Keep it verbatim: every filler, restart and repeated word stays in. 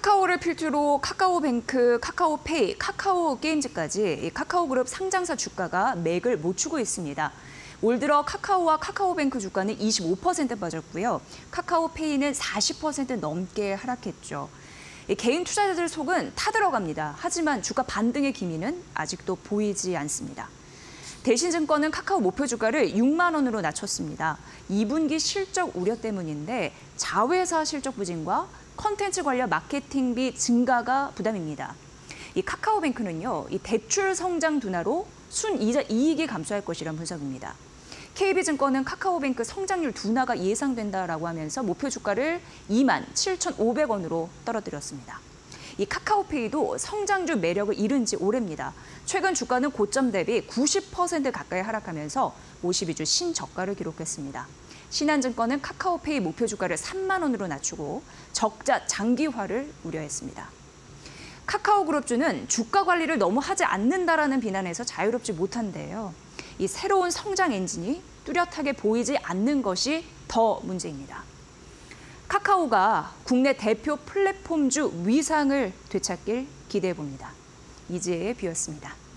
카카오를 필두로 카카오뱅크, 카카오페이, 카카오게임즈까지 이 카카오그룹 상장사 주가가 맥을 못 추고 있습니다. 올 들어 카카오와 카카오뱅크 주가는 이십오 퍼센트 빠졌고요. 카카오페이는 사십 퍼센트 넘게 하락했죠. 이 개인 투자자들 속은 타들어갑니다. 하지만 주가 반등의 기미는 아직도 보이지 않습니다. 대신증권은 카카오 목표 주가를 육만 원으로 낮췄습니다. 이 분기 실적 우려 때문인데 자회사 실적 부진과 컨텐츠 관련 마케팅비 증가가 부담입니다. 이 카카오뱅크는요, 이 대출 성장 둔화로 순이자 이익이 감소할 것이란 분석입니다. 케이비증권은 카카오뱅크 성장률 둔화가 예상된다라고 하면서 목표 주가를 이만 칠천오백 원으로 떨어뜨렸습니다. 이 카카오페이도 성장주 매력을 잃은 지 오래입니다. 최근 주가는 고점 대비 구십 퍼센트 가까이 하락하면서 오십이 주 신저가를 기록했습니다. 신한증권은 카카오페이 목표 주가를 삼만 원으로 낮추고 적자 장기화를 우려했습니다. 카카오그룹주는 주가 관리를 너무 하지 않는다라는 비난에서 자유롭지 못한데요. 이 새로운 성장 엔진이 뚜렷하게 보이지 않는 것이 더 문제입니다. 카카오가 국내 대표 플랫폼주 위상을 되찾길 기대해 봅니다. 이지혜의 뷰였습니다.